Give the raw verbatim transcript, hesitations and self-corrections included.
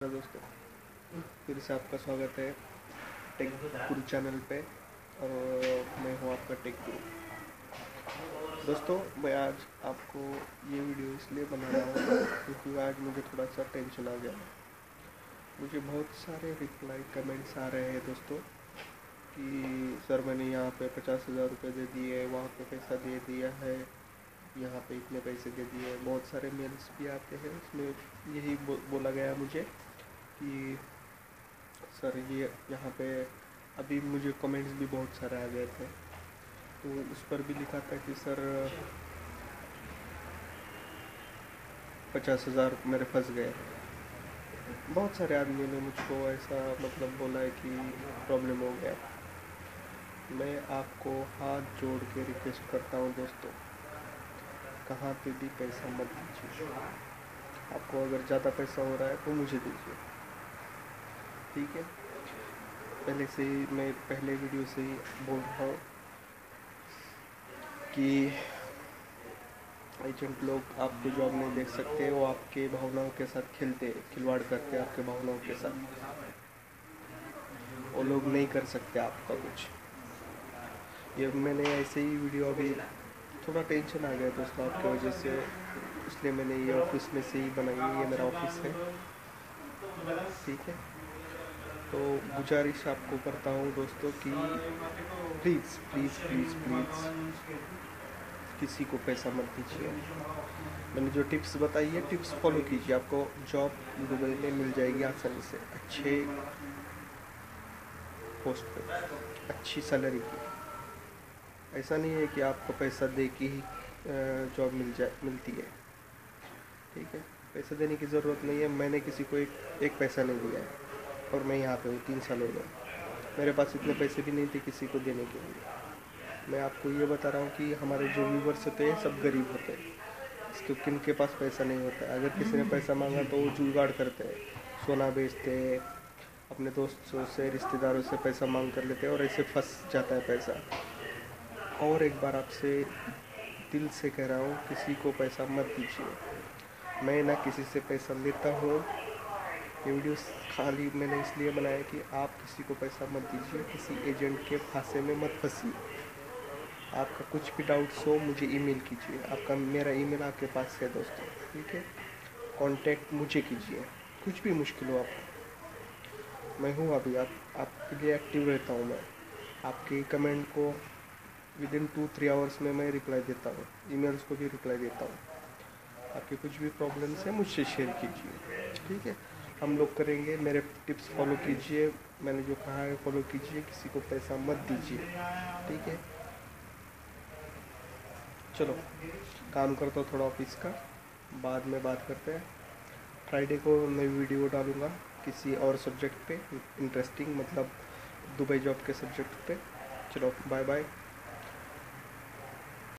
नमस्कार दोस्तों, फिर से आपका स्वागत है टेक गुरु चैनल पे। और मैं हूँ आपका टेक गुरु। दोस्तों, मैं आज आपको ये वीडियो इसलिए बना रहा हूँ क्योंकि आज मुझे थोड़ा सा टेंशन आ गया। मुझे बहुत सारे रिप्लाई कमेंट्स आ रहे हैं दोस्तों कि सर मैंने यहाँ पे पचास हज़ार रुपये दे दिए, वहाँ पे पैसा दे दिया है, यहाँ पे इतने पैसे दे दिए। बहुत सारे मेल्स भी आते हैं, उसमें यही बो, बोला गया मुझे कि सर ये यहाँ पे अभी मुझे कमेंट्स भी बहुत सारे आ गए थे, तो उस पर भी लिखा था कि सर पचास हज़ार मेरे फंस गए। बहुत सारे आदमी ने मुझको ऐसा मतलब बोला है कि प्रॉब्लम हो गया। मैं आपको हाथ जोड़ के रिक्वेस्ट करता हूँ दोस्तों, कहाँ पे भी पैसा मत दीजिए। आपको अगर ज़्यादा पैसा हो रहा है तो मुझे दीजिए, ठीक है। पहले से ही मैं पहले वीडियो से ही बोल रहा हूँ कि एजेंट लोग आपको जॉब नहीं दे सकते, वो आपके भावनाओं के साथ खेलते खिलवाड़ करते आपके भावनाओं के साथ। वो लोग नहीं कर सकते आपका कुछ। ये मैंने ऐसे ही वीडियो अभी थोड़ा टेंशन आ गया दोस्तों आपकी वजह से, इसलिए मैंने ये ऑफिस में से ही बनाई। ये मेरा ऑफिस है, ठीक है। तो गुजारिश आपको करता हूँ दोस्तों कि प्लीज़ प्लीज़ प्लीज़ प्लीज़ किसी को पैसा मत दीजिए। मैंने जो टिप्स बताई है, टिप्स फॉलो कीजिए, आपको जॉब दुबई में मिल जाएगी आसानी से, अच्छे पोस्ट पे, अच्छी सैलरी की। ऐसा नहीं है कि आपको पैसा दे के ही जॉब मिल जाए मिलती है, ठीक है। पैसा देने की ज़रूरत नहीं है। मैंने किसी को एक एक पैसा नहीं दिया है और मैं यहाँ पे हूँ तीन साल हो गए। मेरे पास इतने पैसे भी नहीं थे किसी को देने के लिए। मैं आपको ये बता रहा हूँ कि हमारे जो व्यूवर्स होते हैं सब गरीब होते हैं, इसके किन के पास पैसा नहीं होता है। अगर किसी ने पैसा मांगा तो वो जुगाड़ करते हैं, सोना बेचते हैं, अपने दोस्तों से रिश्तेदारों से पैसा मांग कर लेते हैं और ऐसे फंस जाता है पैसा। और एक बार आपसे दिल से कह रहा हूँ, किसी को पैसा मत दीजिए। मैं ना किसी से पैसा लेता हूँ। ये वीडियो खाली मैंने इसलिए बनाया कि आप किसी को पैसा मत दीजिए, किसी एजेंट के फांसे में मत फंसिए। आपका कुछ भी डाउट्स हो मुझे ईमेल कीजिए, आपका मेरा ईमेल आपके पास है दोस्तों, ठीक है। कांटेक्ट मुझे कीजिए, कुछ भी मुश्किल हो आपको, मैं हूँ अभी। आप आपके लिए एक्टिव रहता हूँ मैं। आपके कमेंट को within two three hours में मैं रिप्लाई देता हूँ, ईमेल्स को भी रिप्लाई देता हूँ। आपके कुछ भी प्रॉब्लम्स हैं मुझसे शेयर कीजिए, ठीक है। हम लोग करेंगे। मेरे टिप्स फॉलो कीजिए, मैंने जो कहा है फॉलो कीजिए, किसी को पैसा मत दीजिए, ठीक है। चलो काम करता हूँ थोड़ा ऑफिस का, बाद में बात करते हैं। फ्राइडे को मैं वीडियो डालूँगा किसी और सब्जेक्ट पे, इंटरेस्टिंग मतलब दुबई जॉब के सब्जेक्ट पे। चलो बाय बाय।